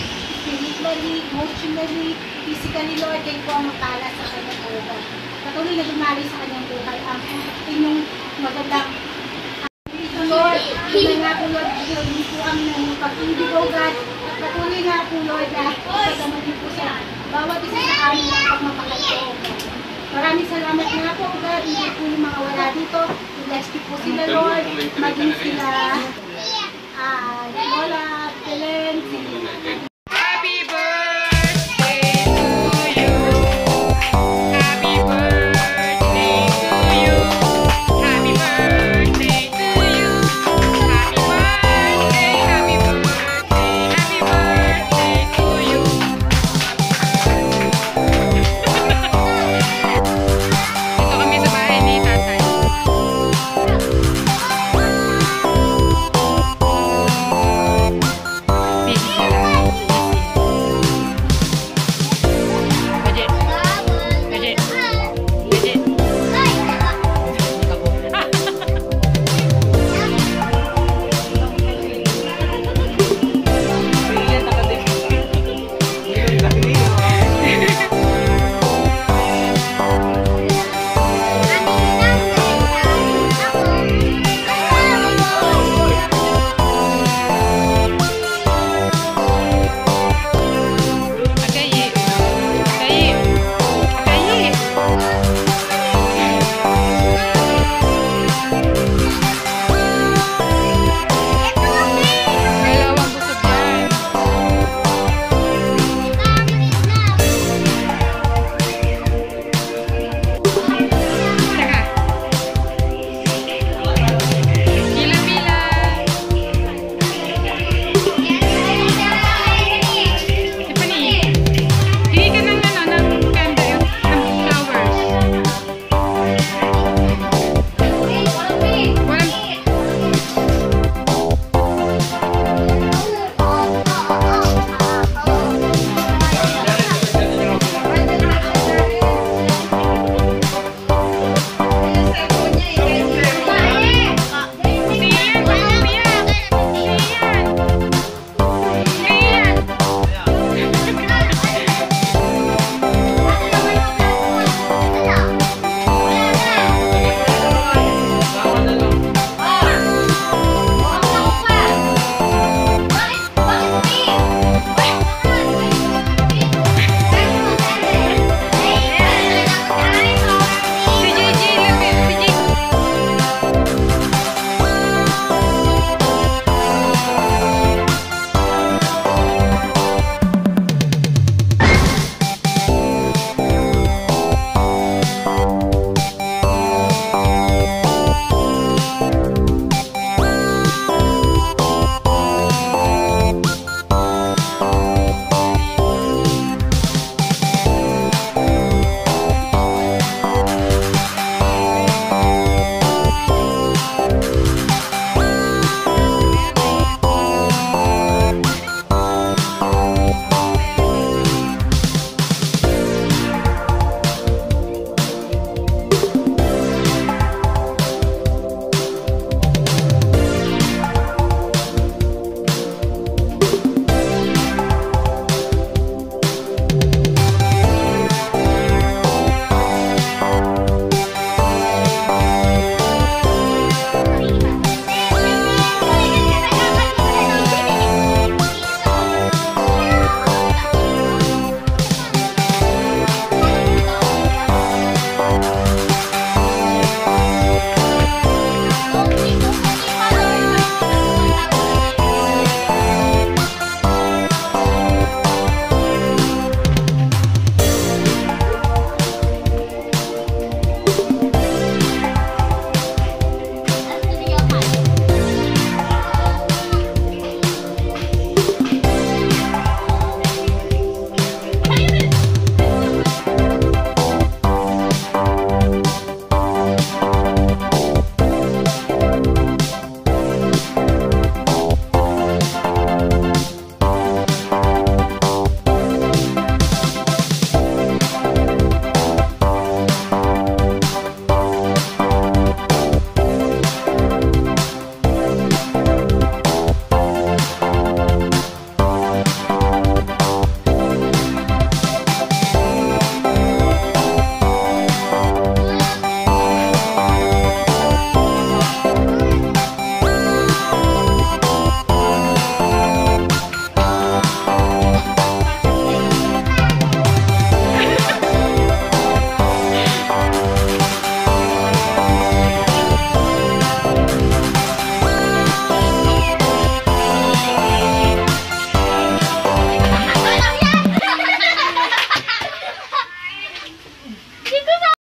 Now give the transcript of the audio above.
spiritually, emotionally, physically, Lord, kayo po ang magpala sa kanyang buhay. Patuloy na dumali sa kanyang buhay ang inyong magandang Lord, nga po Lord, hindi po kami ng pag-ibig o God, at patuloy nga po Lord na ipagdaman niyo po sa bawat isa sa amin ng pagmamahal po. Maraming salamat nga po God, hindi po yung mga wala dito, bless niyo po sila Lord, maging sila Lola, Belen,